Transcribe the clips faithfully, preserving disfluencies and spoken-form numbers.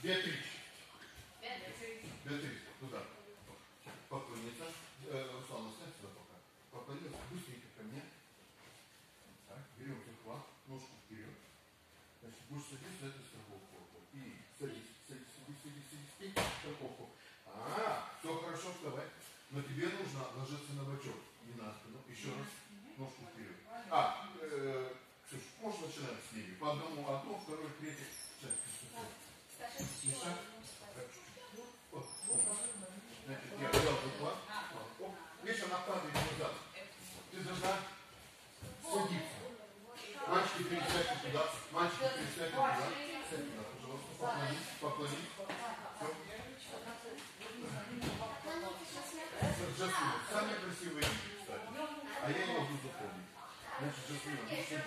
Беатрич. Беатрич, туда. Поклониться. Руслан, оставь сюда пока. Поклониться быстренько ко мне. Так, берем захват, ножку вперед. Значит, будешь садиться на эту страховку. И садись, садись, садись, садись, садись, садись, страховку. А, все хорошо, вставай. Но тебе нужно ложиться на бочок, не на спину. Еще раз, ножку вперед. А, э, Ксюш, можешь начинать с ними. По одному, одно, второе, третье. Миша. Вот. Значит, я взял захват. Миша, накладывай назад. Ты должна садиться. Мальчики, пересядьте туда. Мальчики, пересядьте туда. Сядь туда, пожалуйста. Поклонись, поклонись. Джасмина, самые красивые люди, кстати. А я не могу запомнить. Значит, Джасмина, ну садись.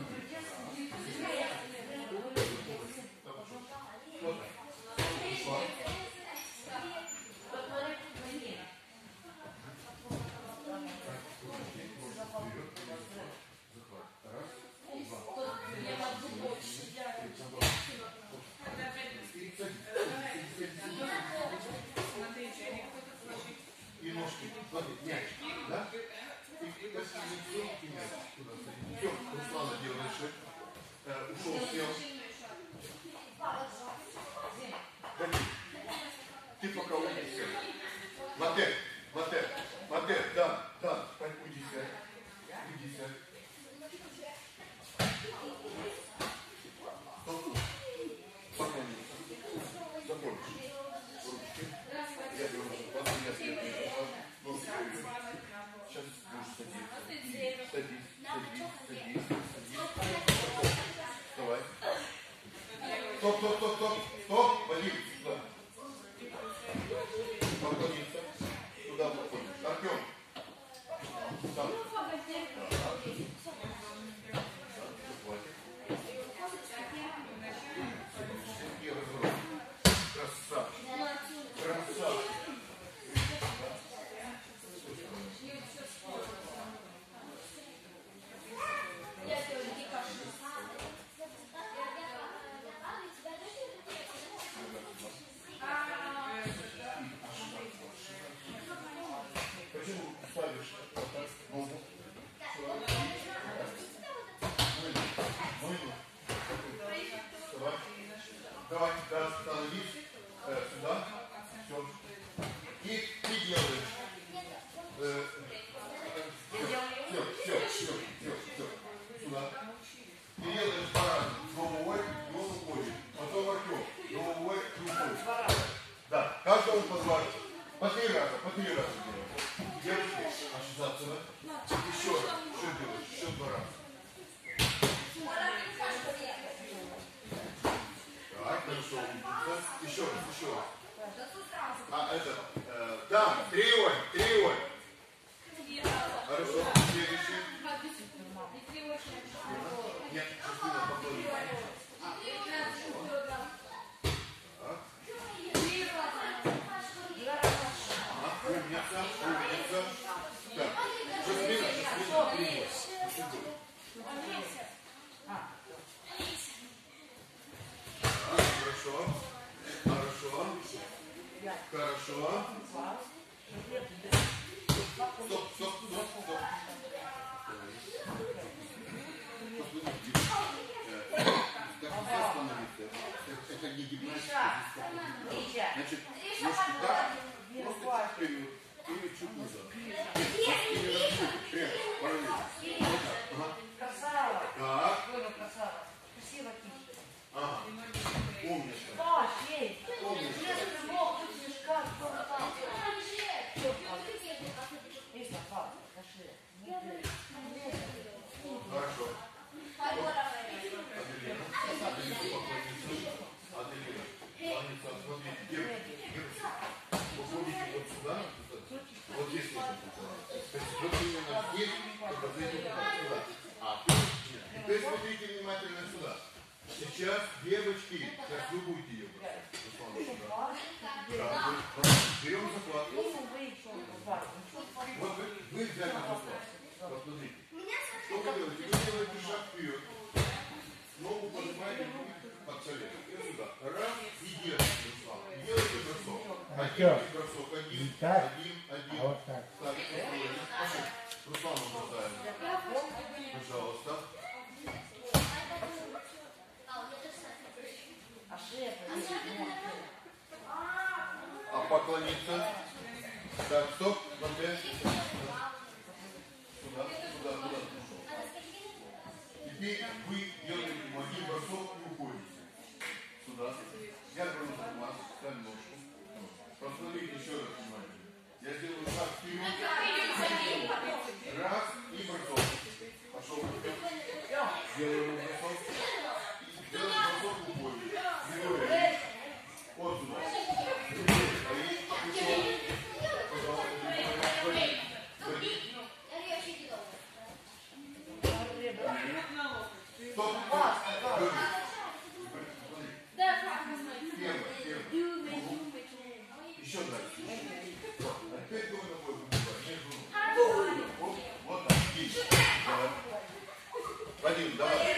Вот так. Пошла. И ножки, смотри, мяч, да? И если не мяч туда садить. Все, Руслана делает шаг. Э, ушел, сел. Ты пока уйди, сел. Матер, матер, матер, да, да, уйди, сядь. Уйди, сядь. Поклонись. Закончишь. Ручки. Я беру вас, я следую. Сейчас будешь садиться. Садись, садись, садись, садись. Вставай. Стоп, стоп, стоп, стоп, стоп, Вадим, сюда. Поклониться. Туда поклониться. Артем. Там. Красавчик. Красавчик. Почему ставишь ногу? Давай. Давай, да, становись э, сюда. Все. И ты делаешь. Э, все, все, все, все, все. Сюда. Ты делаешь по-разному. Головой, головой. Потом Артем. Головой, рукой. Да, каждому по два. По три раза, по три раза делаешь. Девочки, ошибаться. Еще раз. Что делаешь? Еще два раза. Так, хорошо. Еще раз, еще раз. А, это, э, да, триоль, триоль. Хорошо, следующий. Нет, Кристина, поклонись. Умница, умница. Так, Жасмина, Жасмина, триоль. Хорошо, хорошо, хорошо. Стоп, стоп, стоп, стоп. Как все остановиться? Это не гимнастика. Значит, ножки так, просто чуть вперед или чуть назад. Прям, параллельно. Вот так. Ага. Красава. Так. Красиво кисть. Ага. Умница. Да, шесть. Умница. Если Бог, тут мешка, кто там. Есть напал, пошли. Хорошо. Аделина. Аделина. Аделина, смотрите, девочки, девочки. Уходите вот сюда, вот здесь нужно. Вот именно здесь, только зайдите сюда. А теперь смотрите внимательно сюда. Сейчас, девочки, сейчас вы будете ее брать. Да, берем захват. Вот вы, вы взяли захват. Посмотрите. Что вы делаете? Вы делаете шаг вперед. Ногу поднимаете под колено. И сюда. Раз, и держите. Один бросок, один, так, один, один. а вот так. Ставим построили. Пошли. Руслану бросаем. Пожалуйста. А шея, А поклониться. Так, стоп. Смотри. Сюда, сюда, куда ты ушел. Теперь вы делаете один бросок и уходите. Сюда. Я беру за вас, ставим ножку. Посмотрите еще раз внимание. Я сделаю шаг вперед. Раз и бросок. Пошел вперед. Делаю бросок. Делаю бросок в уходе. Делаю. Вот сюда. Стоп. Первый, первый. Еще дальше. Опять думай на бой выбивай. Вот, вот так. Тише. Давай. Вадим, давай.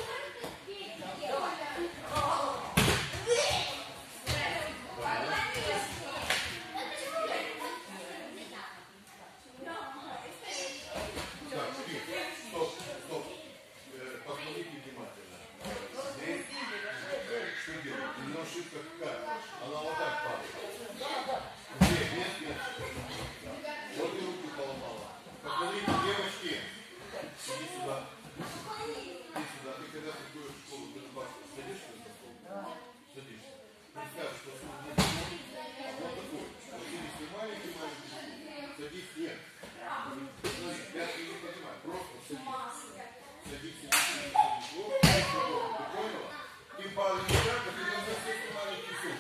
Так, стоп, стоп. Посмотрите внимательно. Здесь что делать? У него ошибка какая? Она вот так падает. Где? Нет, нет. Вот и руку поломала. Посмотрите, девочки. Иди сюда. Иди сюда. Ты когда такую школу садишься за стол? Садишься. Представь, что вот такой. Вот садись, маленький, маленький. Садись, нет. Смотри, пятки не поднимай. Просто садись. Садись, садись, садись. Вот, ты понял? И падай не так, а ты должна сесть на маленький суп.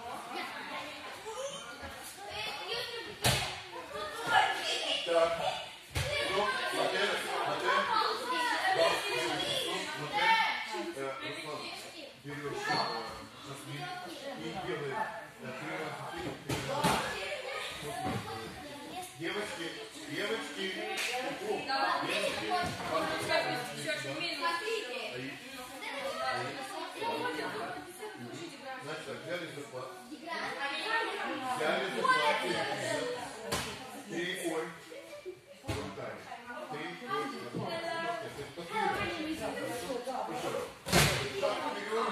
Так. Ну, смотри, смотри. Да, смотри. Руслан, берешь жасмин и делаешь три раза вперед. Девочки, девочки. Значит, взяли захват. Взяли захват. Три, ой. Руками. Три, ой. Еще раз. Так, вперед.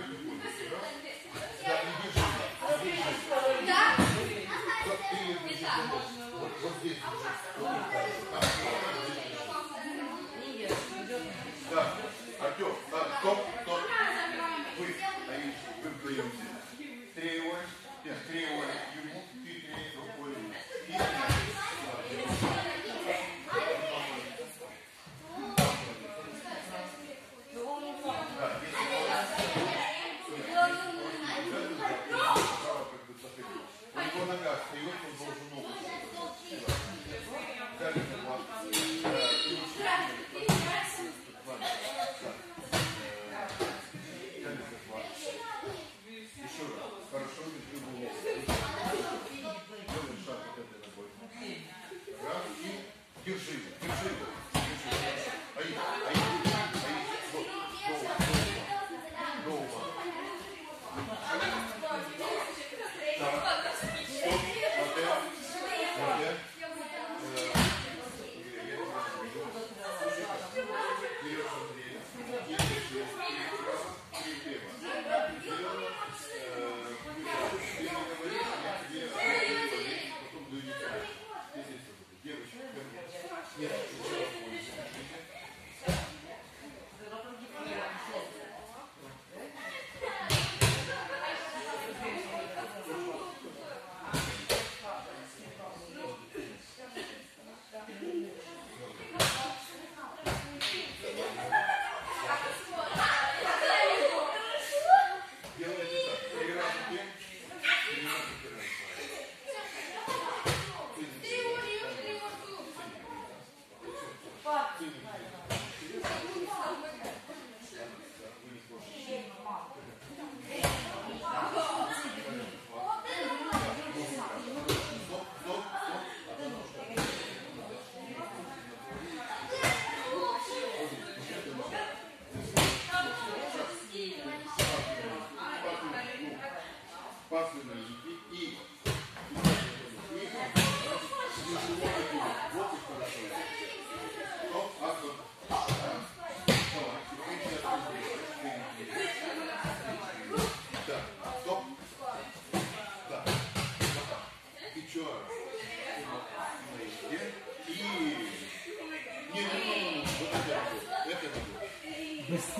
Да, не держи. Не держи. Вот ты не держи. Вот, вот здесь. Так, Артем, так, стоп, стоп. Вы, они, вы вдвоем здесь. Треугольник, нет, треугольник ему, ты три рукой. И да, у него нога встает, он должен ногу. Еще раз. Хорошо, держи голову.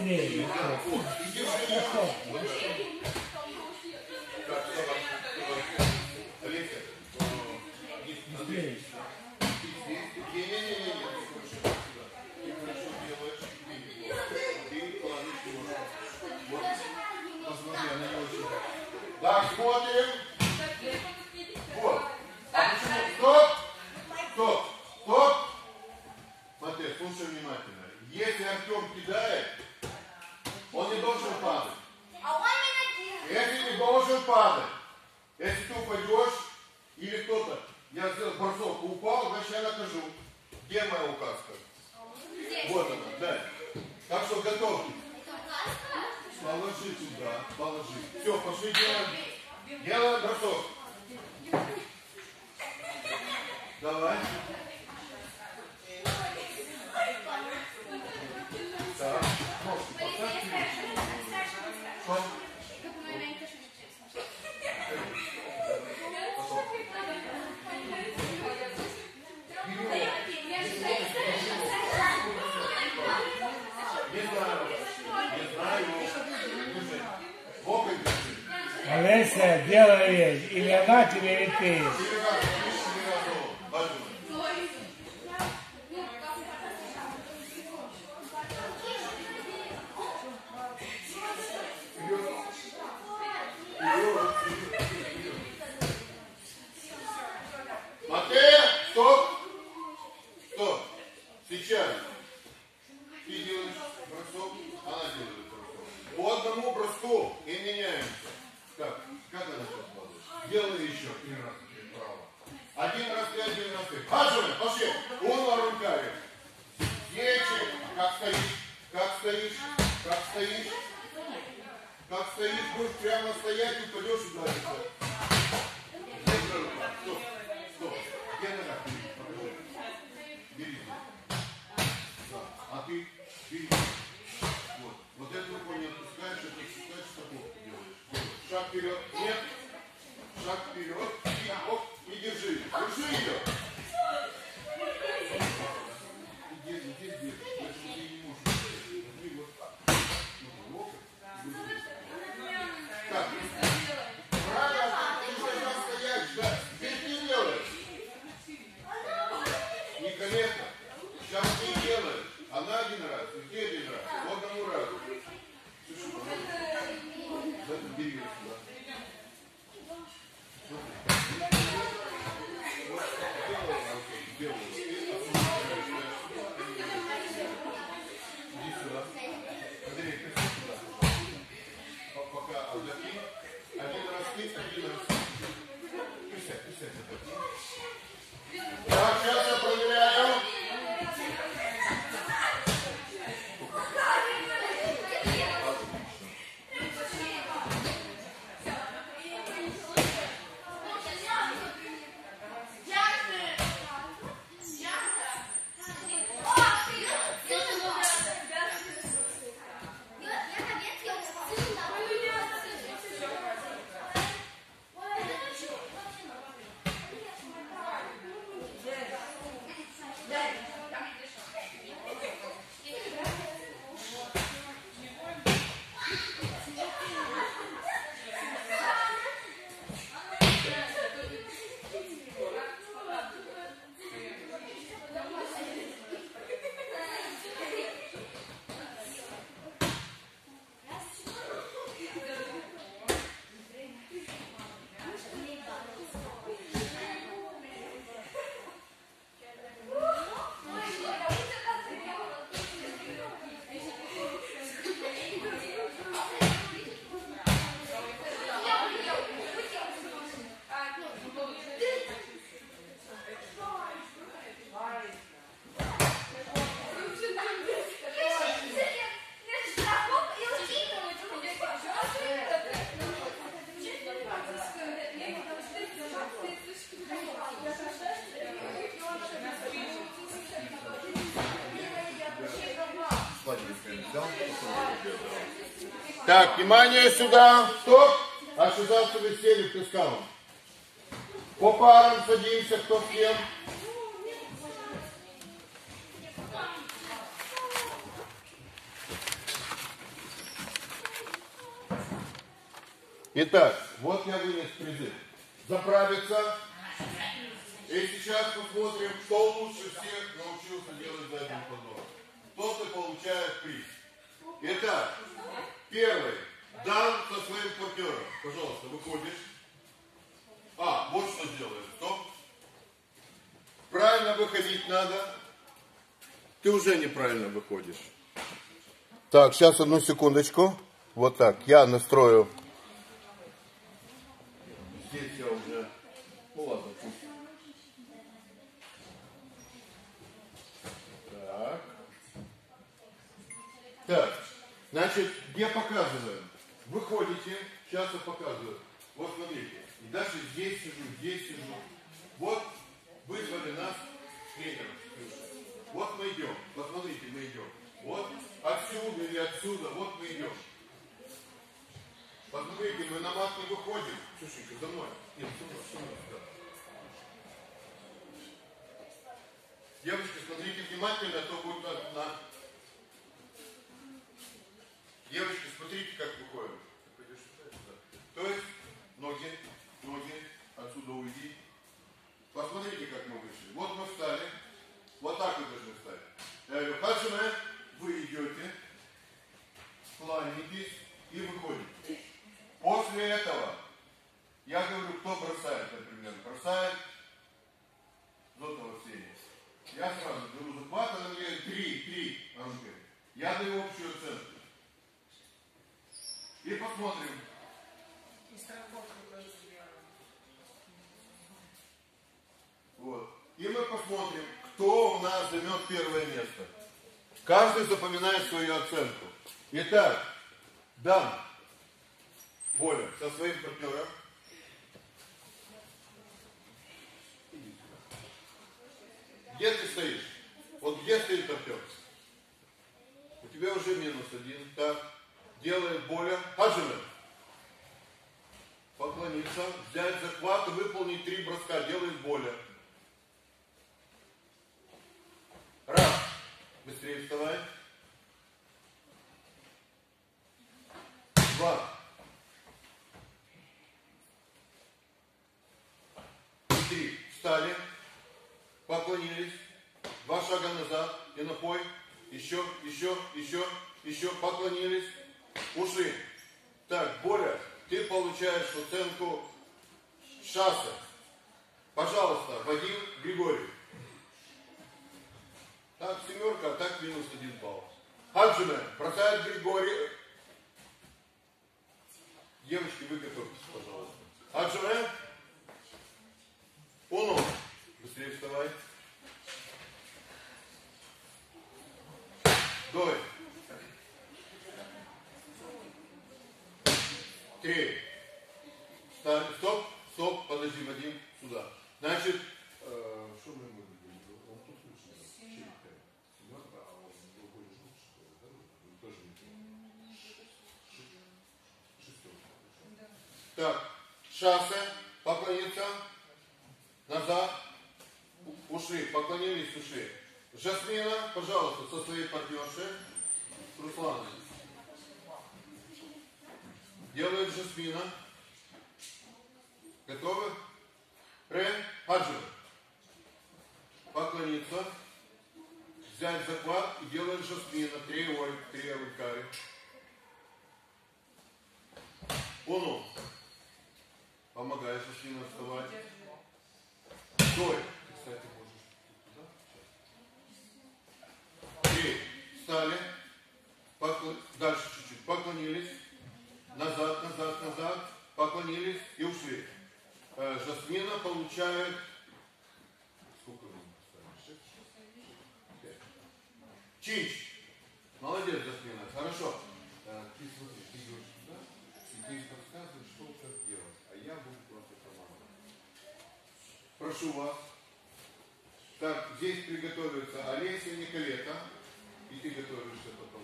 Быстрее. Да, вот. И держи ее. Так, давай, давай. Олеся. Быстрее. Не-не-не-не, ты хорошо делаешь. Ты положишь ножку. Вот. Посмотри, она не очень. Так, смотрим. Вот. А почему? Стоп! Стоп! Стоп! Смотри, слушай внимательно. Если Артем кидает, он не должен падать. Если не должен падать. Если ты упадешь, или кто-то, я сделал бросок, упал, значит я накажу. Где моя указка? Вот она, да. Так что готовьте. Положи туда, положи. Все, пошли делаем. Делаем бросок. Давай. Так, ножку поставь. Что? Олеся, делай, или она тебе, или ты. Матея, стоп! Стоп! Сейчас ты делаешь бросок, она делает бросок. По одному броску и меняемся. Как? Как она сейчас делает? Делай еще три раза вправо. Один раз ты, один раз ты. Хаджи, пошли! Уно руками. Плечи. Как стоишь? Как стоишь? Как стоишь? Как стоишь? Будешь прямо стоять, упадешь и ударишься. Стоп. Стоп. Где нога? Покажи. Бери. Да. А ты? Бери. Вот. Вот эту руку не отпускаешь, это отпускаешь, стопу делаешь. Делаешь. Шаг вперед. Нет. Шаг вперед. И, оп, и держи. Держи ее. Иди, иди, иди. Больше ты не можешь. Держи вот так. Вот локоть. Так. Правильно. Ты должна стоять, ждать. Теперь ты делаешь. Николета. Сейчас ты делаешь. Она один раз, и ты один раз. По одному разу. Слушай, пожалуйста. Это бери его сюда. Иди сюда. Андрей, ты сюда. Пока отдохни. Один раз ты, один раз ты. Присядь, присядь. Так, сейчас я проверяю. Так, внимание сюда. Стоп. А сюда вы сели к пескам. По парам садимся, кто с кем. Итак, вот я вынес призыв. Заправиться. И сейчас посмотрим, кто лучше всех научился делать задний подбор. Тот и получает приз. Итак, первый. Дан со своим партнером. Пожалуйста, выходишь. А, вот что делаем. Стоп. Правильно выходить надо. Ты уже неправильно выходишь. Так, сейчас одну секундочку. Вот так. Я настрою. Здесь я уже... Ну ладно, пусть. Так. Так. Значит, где показываем? Выходите. Сейчас я показываю. Вот смотрите. И дальше здесь сижу, здесь сижу. Вот вызвали нас тренером. Вот мы идем. Посмотрите, мы идем. Вот отсюда или отсюда. Вот мы идем. Посмотрите, мы на мат не выходим. Слушайте, за мной. Нет, сюда, сюда. Девочки, смотрите внимательно, а то будет на... на... Девочки, смотрите, как выходим. То есть ноги, ноги, отсюда уйди. Посмотрите, как мы вышли. Вот мы встали. Вот так мы должны встать. Я говорю, Хаджиме, вы идете, кланяетесь и выходите. После этого я говорю, кто бросает, например, бросает золотого сения. Я сразу беру захват, она мне говорит, три, три руки. Я даю общую оценку. И посмотрим. Вот. И мы посмотрим, кто у нас займет первое место. Каждый запоминает свою оценку. Итак, Дан, Боля, со своим партнером. Где ты стоишь? Вот где стоит партнер? У тебя уже минус один. Так, делает Боля. Хаджиме. Поклониться, взять захват и выполнить три броска. Делает Боля. Раз. Быстрее вставай. Два. Три. Встали. Поклонились. Два шага назад. И напой. Еще, еще, еще, еще. Поклонились. Ушли. Так, Боля, ты получаешь оценку шасса. Пожалуйста, Вадим Григорьев. Так, семерка, а так минус один балл. Хаджиме, бросает Григорий. Девочки, вы готовьтесь, пожалуйста. Хаджиме. Уно. Быстрее вставай. Дой. Три. Ставь. Стоп. Стоп. Подожди, Вадим. Сюда. Значит, э, что мы будем? Он тут лучше. Семерка, а он другой жук, что ли, да? Он тоже не шестерка. Так. Шассе. Поклониться. Назад. Ушли. Поклонились, ушли. Жасмина, пожалуйста, со своей партнершей. Руслана. Делает Жасмина. Готовы? Ре, Хаджи. Поклониться. Взять захват и делает Жасмина. Три ой, три рукари. Уну. Помогай Жасмина вставать. Дой. Ты, кстати, можешь туда. Три. Встали. Поклон... Дальше чуть-чуть. Поклонились. Назад, назад, назад. Поклонились и ушли. Э, Жасмина получает... Сколько вы поставили? Шесть? Чинч. Молодец, Жасмина. Хорошо. Э, ты смотри, ты идешь сюда, и ты подсказываешь, что как делать. А я буду просто командовать. Прошу вас. Так, здесь приготовится Олеся и Николета. И ты готовишься потом.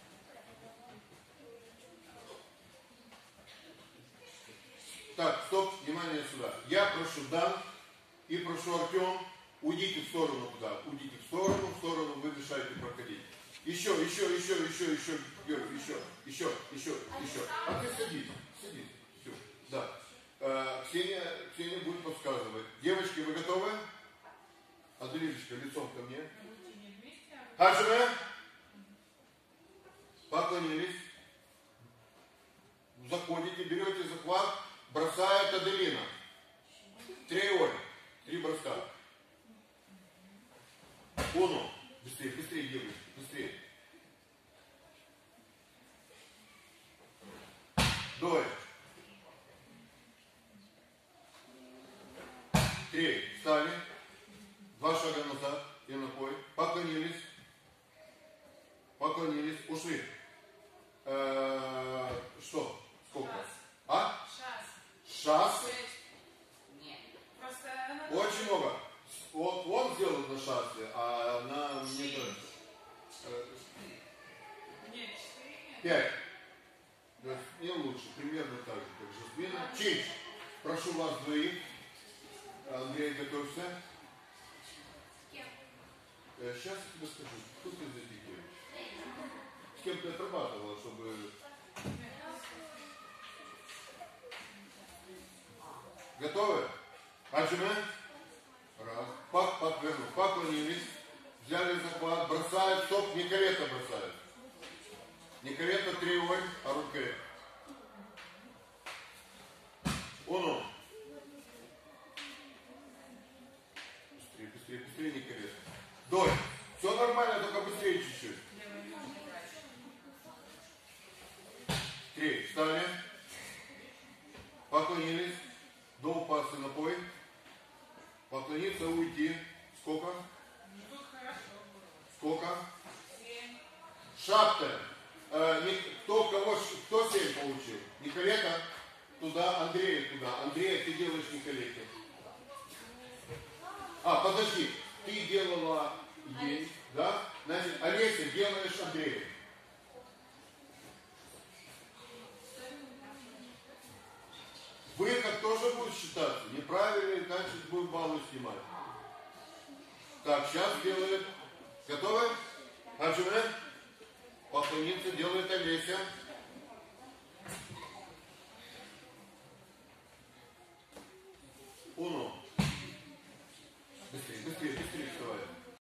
Так, стоп, внимание сюда. Я прошу Дан и прошу Артем, уйдите в сторону туда. Уйдите в сторону, в сторону, вы мешаете проходить. Еще, еще, еще, еще, еще, Георгий, еще, еще, еще, еще. А ты садись, садись. Все. Ксения, Ксения будет подсказывать. Девочки, вы готовы? Аделиночка, лицом ко мне. Хаджиме. Поклонились. Заходите, берете захват, бросает Аделина. Треуоль. Три броска. Уно. Быстрее, быстрее, девочки, быстрее. Дой. Три. Встали. Два шага назад и ногой. Поклонились. Поклонились. Ушли. Э-э- что? Сколько? Шас. А? Шас. Шас. Нет. Просто она... Очень много. Вот он сделал на шассе, а она мне тоже. Э, Нет, четыре. Пять. То есть не лучше. Примерно так же, как Жасмина. Чич. Прошу вас двоих. Андрей, готовься. Э, Сейчас я тебе скажу. Кто ты из этих девочек? С кем ты отрабатывала, чтобы... Готовы? Хаджиме? Раз. Пак, пак, верну. Поклонились. Взяли захват. Бросают. Стоп. Николета бросают. Николета треуоль. А руке. Уно. Быстрее, быстрее, быстрее, Николета. Дой. Все нормально, только быстрее чуть-чуть. Три. Встали. Поклонились. До упасы напой. Поклониться, уйти. Сколько? Тут хорошо было. Сколько? Семь. Шапта. Э, не- кто, кого, ш- кто семь получил? Николета? Туда, Андрея туда. Андрея, ты делаешь Николете. А, подожди. Ты делала ей, да? Значит, Олеся, делаешь Андрея. Выход тоже будет считаться. Неправильно, значит, будем баллы снимать. Так, сейчас делает. Готовы? Хаджиме? Поклониться делает Олеся.